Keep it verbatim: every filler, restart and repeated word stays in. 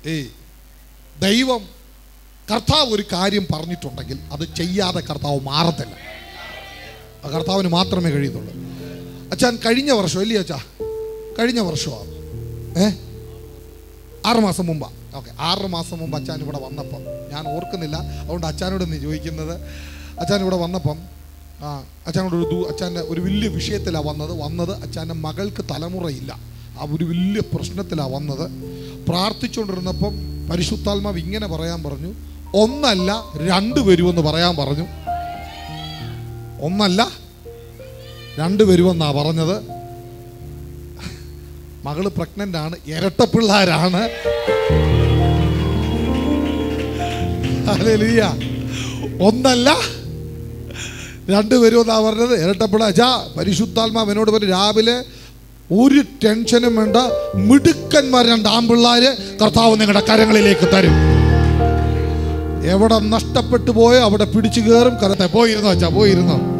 ഏയ് ദൈവം കർത്താവ് ഒരു കാര്യം പറഞ്ഞിട്ടുണ്ടെങ്കിൽ അത് ചെയ്യാതെ കർത്താവ് മാറത്തില്ല. കർത്താവിന് മാത്രമേ കഴിയുന്നുള്ളൂ. അച്ഛൻ കഴിഞ്ഞ വർഷം അല്ലേ അച്ഛാ? കഴിഞ്ഞ വർഷമാണ് ഏ ആറ് മാസം മുമ്പാ. ഓക്കെ, ആറ് മാസം മുമ്പ് അച്ഛൻ ഇവിടെ വന്നപ്പം ഞാൻ ഓർക്കുന്നില്ല, അതുകൊണ്ട് അച്ഛനോട് നീ ചോദിക്കുന്നത്. അച്ഛൻ ഇവിടെ വന്നപ്പം ആ അച്ഛനോട് ഒരു അച്ഛൻ്റെ ഒരു വലിയ വിഷയത്തിലാണ് വന്നത് വന്നത് അച്ഛൻ്റെ മകൾക്ക് തലമുറയില്ല. ആ ഒരു വലിയ പ്രശ്നത്തിലാണ് വന്നത്. പ്രാർത്ഥിച്ചുകൊണ്ടിരുന്നപ്പം പരിശുദ്ധാത്മാവ് ഇങ്ങനെ പറയാൻ പറഞ്ഞു, ഒന്നല്ല രണ്ട് വരുമെന്ന് പറയാൻ പറഞ്ഞു. ഒന്നല്ല രണ്ട് വരുമെന്നാ പറഞ്ഞത്. മകള് പ്രഗ്നന്റ് ആണ്, ഇരട്ട പിള്ളേരാണ്. ഹല്ലേലൂയ. ഒന്നല്ല രണ്ട് വരുമെന്നാ പറഞ്ഞത്, ഇരട്ട പിള്ളേർ. പരിശുദ്ധാത്മാവ് എന്നോട് പറഞ്ഞു, രാവിലെ ഒരു ടെൻഷനും വേണ്ട, മിടുക്കന്മാർ രണ്ട് ആൺപിള്ളേര് കർത്താവ് നിങ്ങളുടെ കരങ്ങളിലേക്ക് തരും. എവിടെ നഷ്ടപ്പെട്ടു പോയോ അവിടെ പിടിച്ചു കയറും. കരത്തെ പോയിരുന്നോ അച്ഛാ? പോയിരുന്നോ?